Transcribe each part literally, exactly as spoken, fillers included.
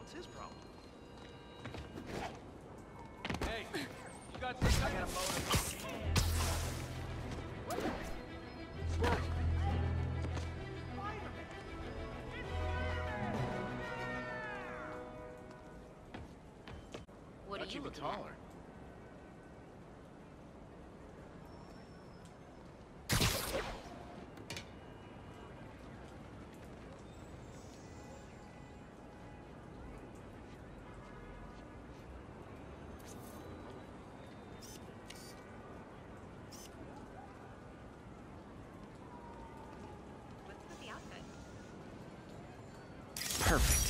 What's his problem? Hey, you got some kind of motive? What are you looking taller? Perfect.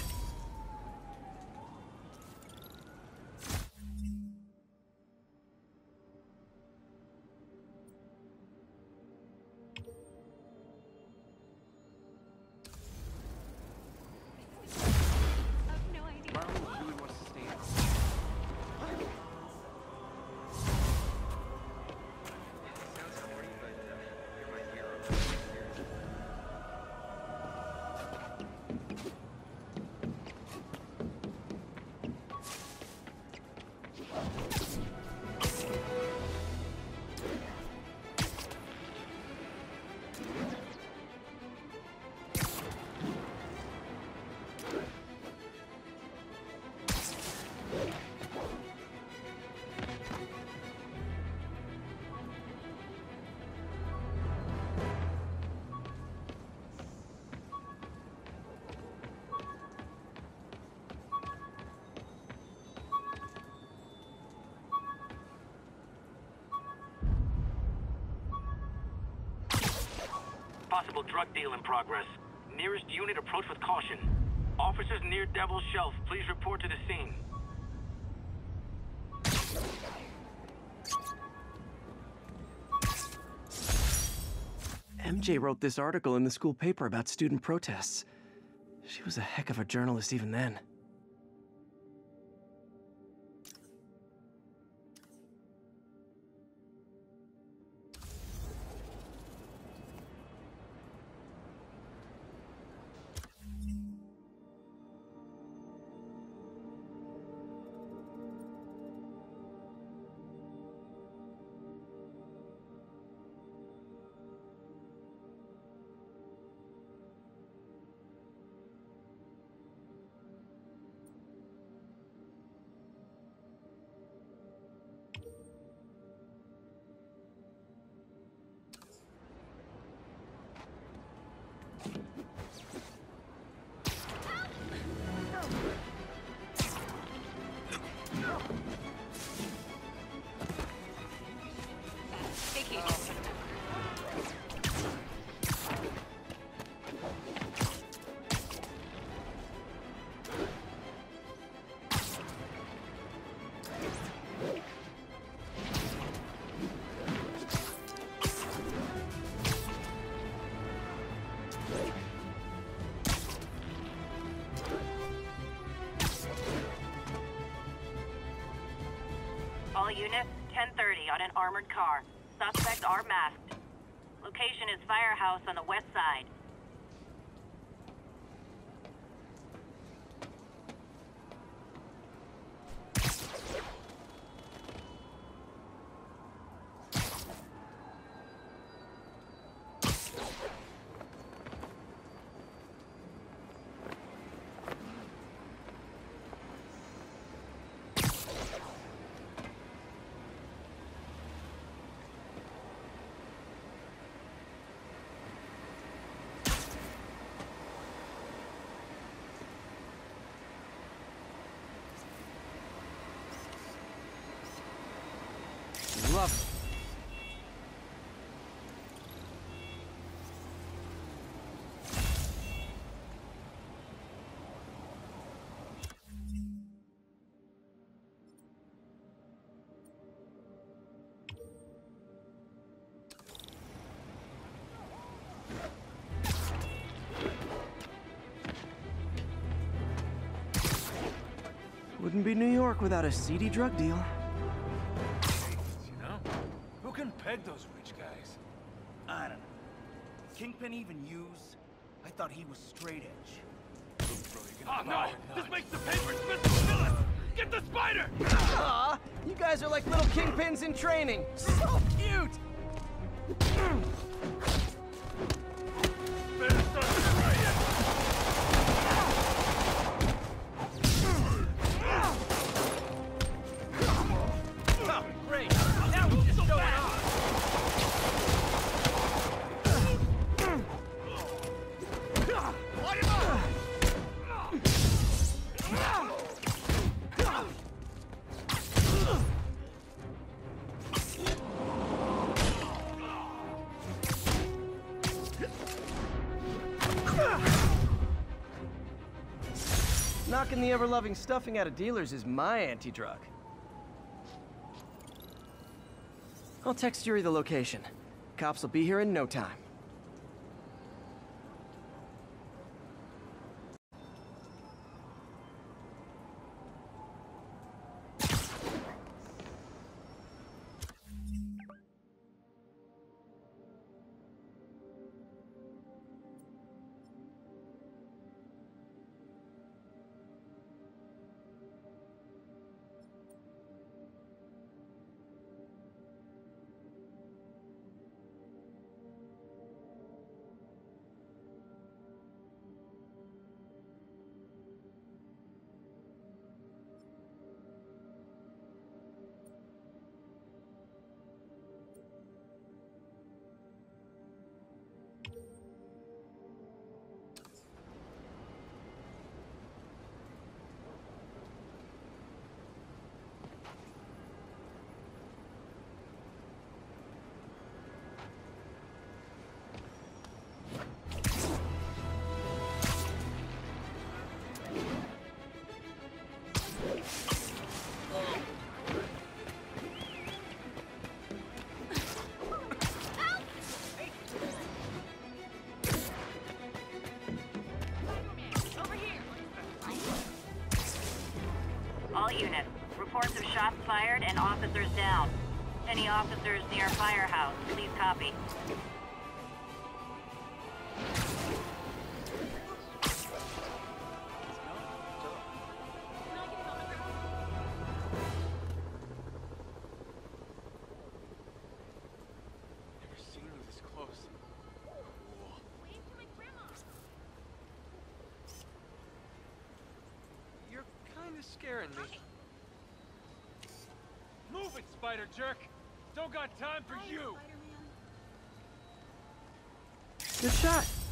Possible drug deal in progress. Nearest unit approach with caution. Officers near Devil's Shelf, please report to the scene. M J wrote this article in the school paper about student protests. She was a heck of a journalist even then. All units, ten thirty on an armored car. Suspects are masked. Location is Firehouse on the west side. Love it. Wouldn't be New York without a seedy drug deal. Who can peg those rich guys? I don't know. Kingpin even use? I thought he was straight edge. Oh no! This makes the papers Mister Phillips! Get the spider! Aw, you guys are like little kingpins in training. So cute. Better start this right here. Oh, great! Now we're just showing off! Light him up! Knocking the ever-loving stuffing out of dealers is my anti-drug. I'll text Yuri the location. Cops will be here in no time. All units, reports of shots fired and officers down. Any officers near Firehouse, please copy. Never seen her this close. Cool. You're kind of scaring me. Move it, Spider Jerk! Don't got time for you! Good shot.